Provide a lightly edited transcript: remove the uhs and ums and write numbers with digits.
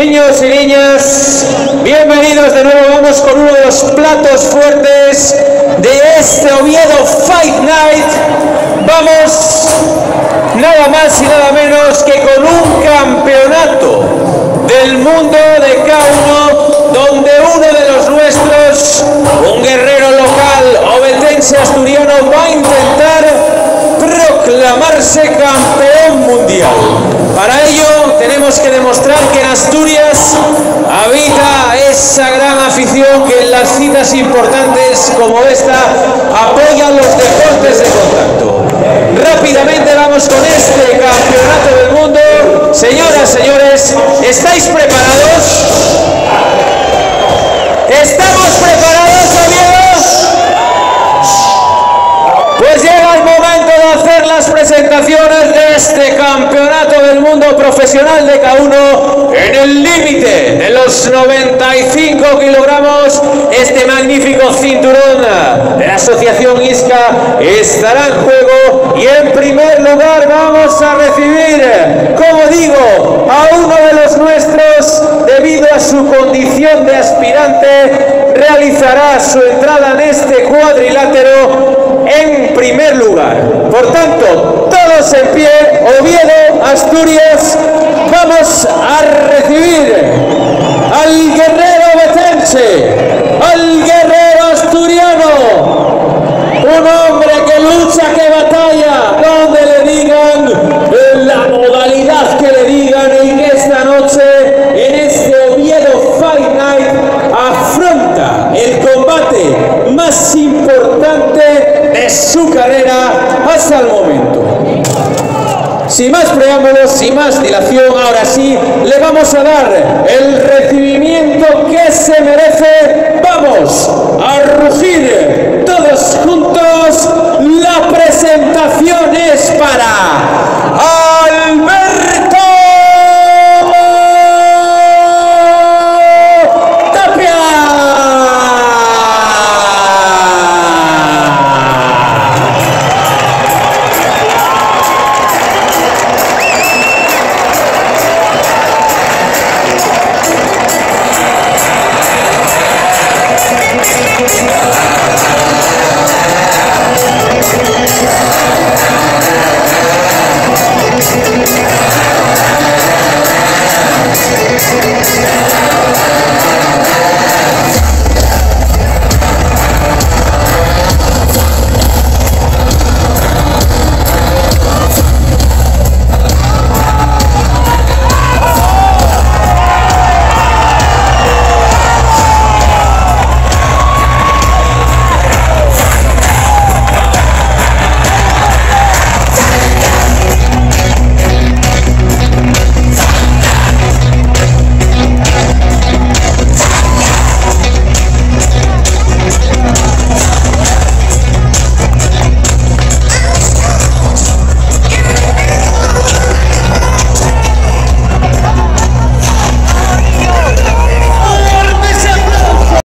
Niños y niñas, bienvenidos de nuevo. Vamos con uno de los platos fuertes de este Oviedo Fight Night. Vamos nada más y nada menos que con un campeonato del mundo de K1, donde uno de los nuestros, un guerrero local ovetense asturiano, va a intentar proclamarse campeón mundial. Para ello tenemos que demostrar que en Asturias habita esa gran afición que en las citas importantes como esta apoya los deportes de contacto. Rápidamente vamos con este campeonato del mundo. Señoras, señores, ¿estáis preparados? ¿Estamos preparados, amigos? Pues llega el momento de hacer las presentaciones de este campeonato del mundo profesional de K1 en el límite de los 95 kilogramos. Este magnífico cinturón de la asociación ISCA estará en juego y en primer lugar vamos a recibir, como digo, a uno de los nuestros. Debido a su condición de aspirante, realizará su entrada en este cuadrilátero en primer lugar. Por tanto, todos en pie, Oviedo, Asturias, vamos a recibir al guerrero ovetense, al guerrero asturiano, un hombre que lucha, que batalla, donde le digan, en la modalidad que le digan, y que esta noche, en este Oviedo Fight Night, afronta el combate más importante de su carrera hasta el momento. Sin más preámbulos, sin más dilación, ahora sí le vamos a dar el recibimiento que se merece. Vamos a rugir todos juntos. La presentación es para